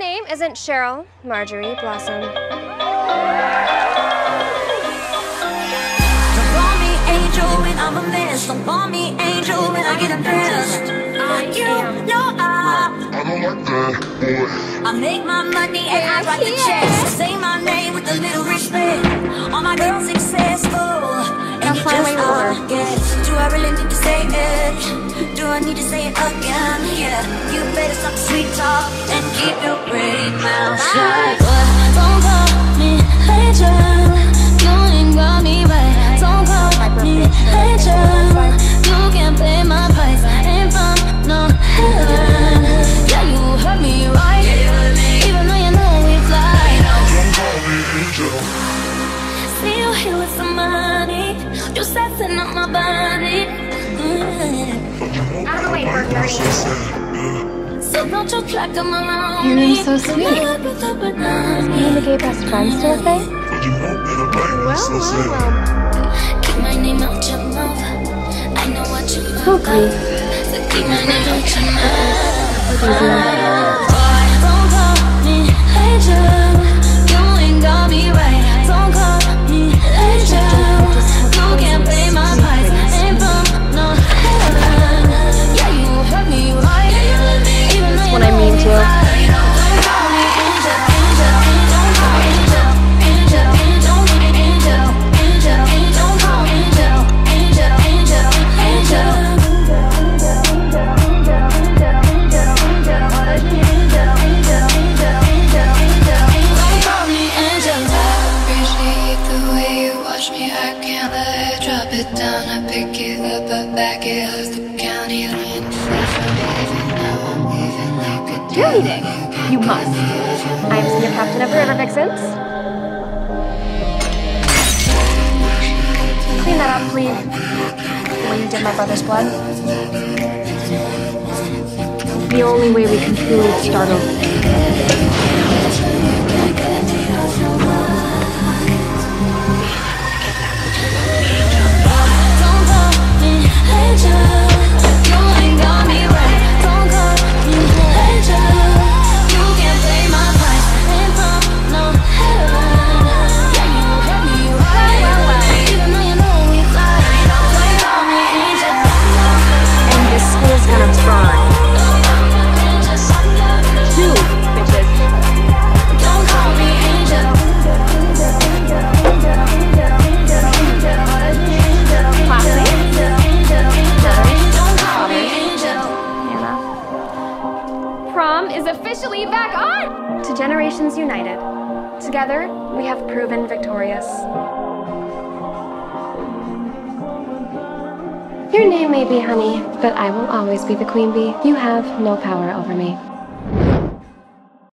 name isn't Cheryl Marjorie Blossom. Don't call me angel when I'm a mess. Don't call me angel when I get impressed. You know I don't like that, boy. I make my money and I write the checks. Say my name with a little respect. All my girls successful. And you just guess. Do I really need to say it? Do I need to say it again? Yeah, you better stop the sweet talk and keep your pretty mouth shut. Don't call me angel. You ain't got me right. Don't call me angel. You can't pay my price. Ain't from no heaven. Yeah, you heard me right. Even though you know we fly. Don't call me angel. See you here with some money. You sassing up my body. Out of the way, we're dirty. So don't you try come around. Your name's so sweet. You and the gay best friends still a thing? Well. Keep my name out your mouth. I know what you want. Oh, grief. So keep my name out your mouth. Don't call me angel. You ain't got me right. Don't call me angel. You can't pay my price. Ain't from no heaven. Yeah, you heard me right. Even though When I mean to. don't call me angel, angel. Don't call me angel, angel. Don't call me angel, angel. Don't call me angel, angel, angel, angel. Don't call me angel. Appreciate the way you watch me. I can't let it drop it down. I pick it up, I back it up the county line. Cheerleading. You must. I am senior captain of the River Vixens. Clean that up, please. The way you did my brother's blood. The only way we can truly start over. Don't call me angel. You ain't got me right. Don't call me angel. You can't pay my price. Ain't from no heaven. Yeah, you heard me right. Even though you know we fly. Don't call me angel. And this school's gonna burn. Two bitches. Don't call me angel. Classmates. Don't call me angel. Prom is officially back on! To Generations United. Together, we have proven victorious. Your name may be Honey, but I will always be the queen bee. You have no power over me.